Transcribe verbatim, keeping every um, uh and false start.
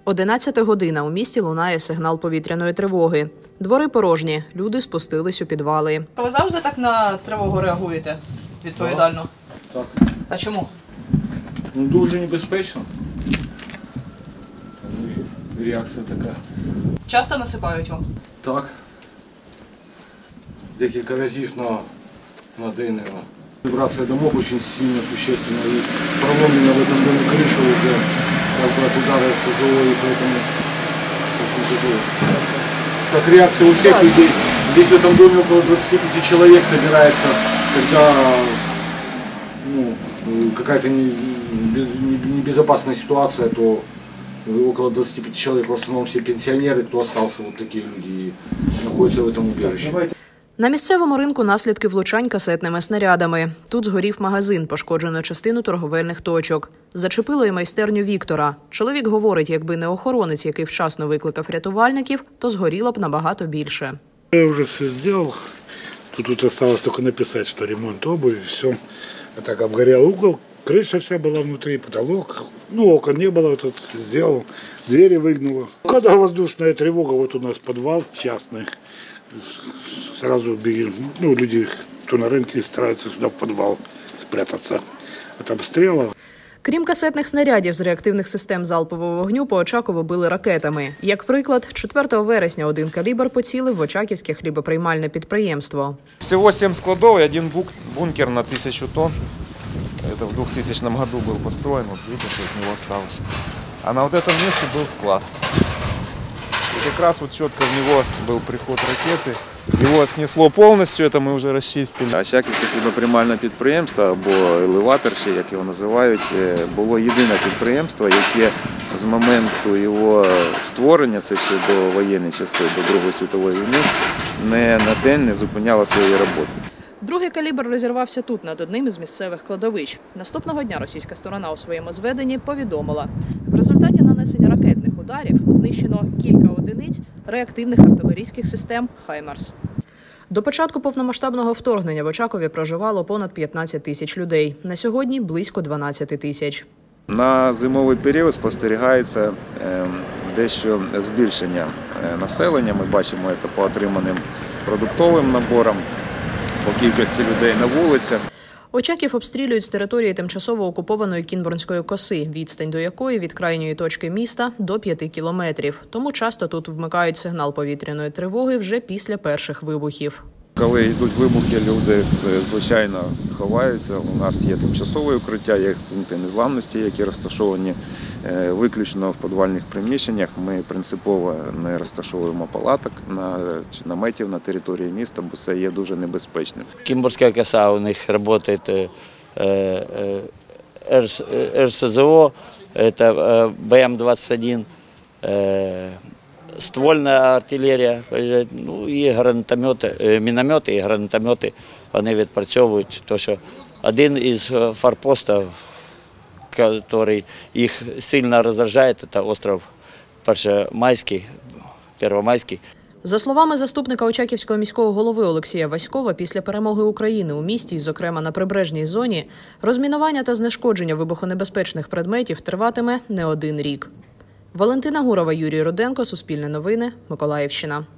Одинадцята година. У місті лунає сигнал повітряної тривоги. Двори порожні. Люди спустились у підвали. Ви завжди так на тривогу реагуєте? Відповідально? Так. А чому? Ну, дуже небезпечно. Реакція така. Часто насипають вам? Так. Декілька разів на, на день. Вибрация домов очень сильно существенно. И проломлена в этом доме крыша уже как бы от удара СЗО, и поэтому очень тяжело. Как реакция у всех людей. Здесь в этом доме около двадцати пяти человек собирается, когда ну, какая-то небезопасная ситуация, то около двадцати пяти человек, в основном все пенсионеры, кто остался, вот такие люди, находятся в этом убежище. На місцевому ринку наслідки влучань касетними снарядами. Тут згорів магазин, пошкоджено частину торговельних точок. Зачепило і майстерню Віктора. Чоловік говорить, якби не охоронець, який вчасно викликав рятувальників, то згоріло б набагато більше. Я вже все зробив. Тут, тут залишилось тільки написати, що ремонт обуви, все. А так обгорел угол, криша вся була внутрі, потолок. Ну, окон не було, тут зробив, двері вигнуло. Коли воздушна тривога, от у нас підвал частний. Сразу бегем, ну, люди, кто на рынке, стараются сюда в подвал спрятаться от обстрелов. Крім касетних снарядів з реактивних систем залпового вогню, по Очакову били ракетами. Як приклад, четвертого вересня один калібр поцілив в Очаківське хлібоприймальне підприємство. Всего семь складов и один бункер на тысячу тонн. Это в двухтысячном году был построен, вот видите, от него осталось. А на вот этом месте был склад. И как раз вот четко в него был приход ракеты. Його снесло повністю, це ми вже розчистили. Очаківське хлібоприймальне підприємство, або елеваторще, як його називають, було єдине підприємство, яке з моменту його створення, це ще до воєнні часи, до Другої світової війни, не на день не зупиняло своєї роботи. Другий калібр розірвався тут, над одним із місцевих кладовищ. Наступного дня російська сторона у своєму зведенні повідомила. В результаті нанесення ракетних ударів знищено кілька одиниць реактивних артилерійських систем «Хаймарс». До початку повномасштабного вторгнення в Очакові проживало понад п'ятнадцять тисяч людей. На сьогодні – близько дванадцять тисяч. На зимовий період спостерігається дещо збільшення населення. Ми бачимо це по отриманим продуктовим наборам, по кількості людей на вулицях. Очаків обстрілюють з території тимчасово окупованої Кінбурнської коси, відстань до якої від крайньої точки міста до п'яти кілометрів. Тому часто тут вмикають сигнал повітряної тривоги вже після перших вибухів. Коли йдуть вибухи, люди, звичайно, ховаються. У нас є тимчасове укриття, є пункти незламності, які розташовані виключно в підвальних приміщеннях. Ми принципово не розташовуємо палаток чи наметів на території міста, бо це є дуже небезпечним. Кінбурнська коса, у них працює ер ес зе о, це Б М двадцять один, ствольна артилерія, ну, і гранатомети, міномети і гранатомети, вони відпрацьовують. То, що один із форпостів, який їх сильно роздражає, це остров Першомайський, Первомайський. За словами заступника Очаківського міського голови Олексія Васькова, після перемоги України у місті, зокрема на прибережній зоні, розмінування та знешкодження вибухонебезпечних предметів триватиме не один рік. Валентина Гурова, Юрій Руденко, Суспільне новини, Миколаївщина.